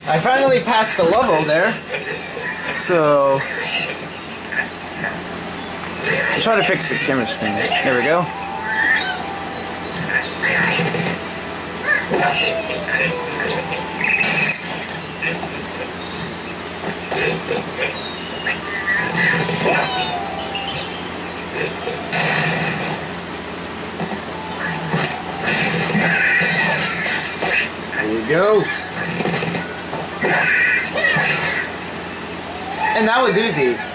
I finally passed the level there. So I'm trying to fix the camera screen. There we go. There you go. And that was easy.